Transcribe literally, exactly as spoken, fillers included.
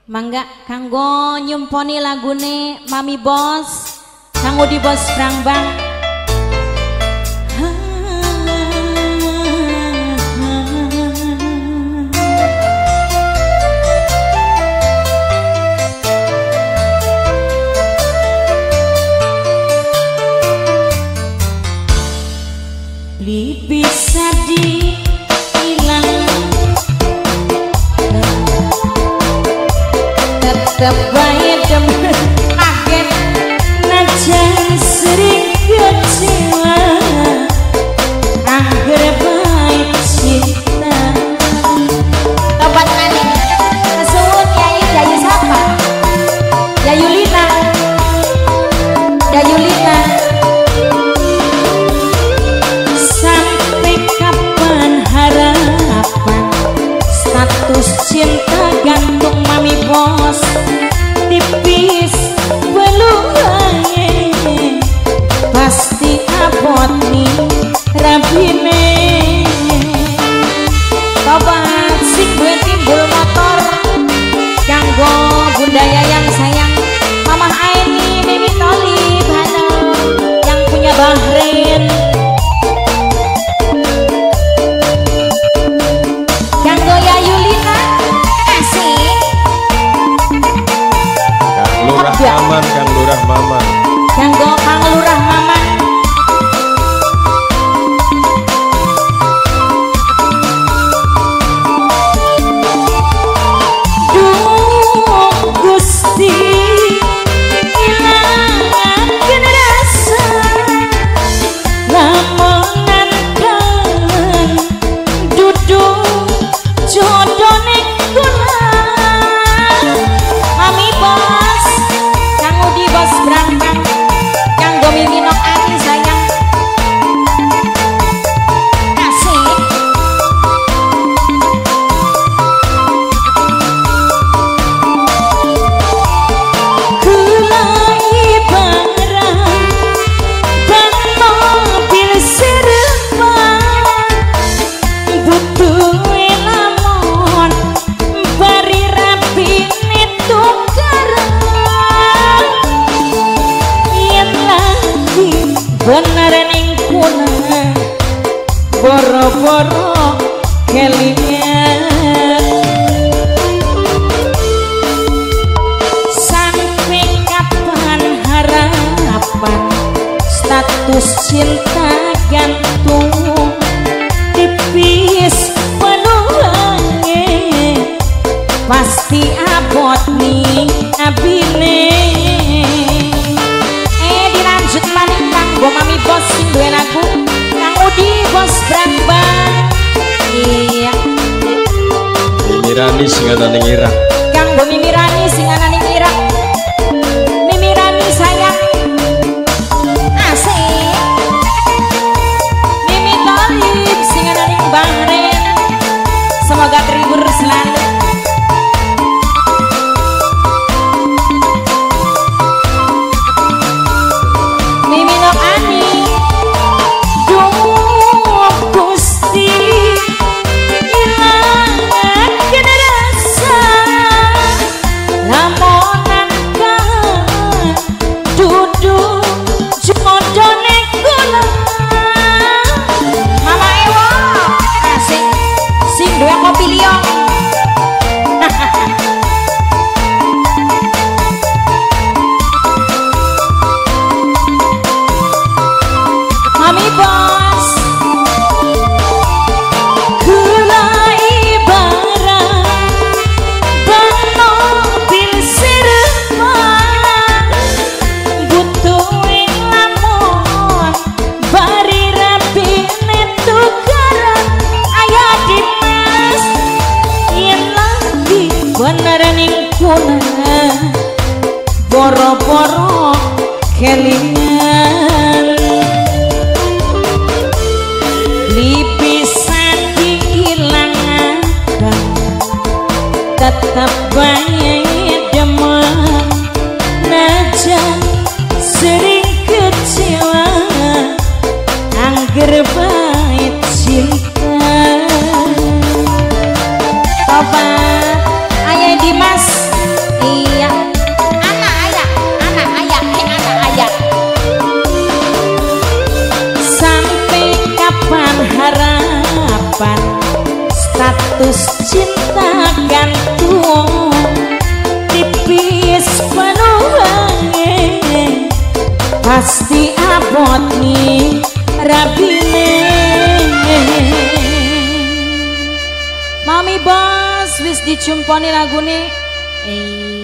Mangga kanggo nyumponi lagune Mami Bos, kanggo di Bos Prangbang. Beli bisa dihilang tetep bae demen kaget najan sering kecewa angger bae cinta tobat maning kesuwun Yai Yayu siapa? Yayu Lina Yayu Lina sampai kapan harapan status cinta gantung Mami Bos tipis beluange pasti abot nih rabine tobat sing gue timbul motor kanggo bunda yang sayang Mama Aini Mimi Tolib halo yang punya Bahrain kanggo Yayu Lina asik Lurah Maman, Kang Lurah Maman. Kanggo Kang Lurah Maman. Duh Gusti ilangan rasa lamunan kangen duduk jodone kula Mami Bos kanggo di Bos Prangbang kanggo Mimi Nok Ani sayang asik kula ibarat ban mobil serba butuh lamun bari rapi tukaran yen lagi bener ning kuna boro-boro kelingan sampai kapan harapan status cinta gantung tipis penuhange pasti abot nih abine eh dilanjut maning kanggo Mami Bos sing duwe lagu kanggo di Bos Prangbang iya Mimi Rani sing ana ning Irak. kanggo Mimi Rani sing ana ning Irak Mimi Rani sayang asik Mimi Tolib sing ana ning Bahrain semoga terhibur selalu Mimi Nok Ani duh Gusti ilangan rasa lamunan kangen duduk jodone kula Mama Ewa asik sing duwe kopi liong Mami Bos kula ibarat ban mobil serba butuh lamun bari rapi tukaran aya Dimas yen lagi bener ning kuna boro-boro kelingan bisa dihilangkan tetap bae demen najan sering kecewa angger bae cinta tobat ayah Dimas kehidupan status cinta gantung tipis penuhange pasti abot nih rabine. Mami Bos wis dicumponi lagune. Eh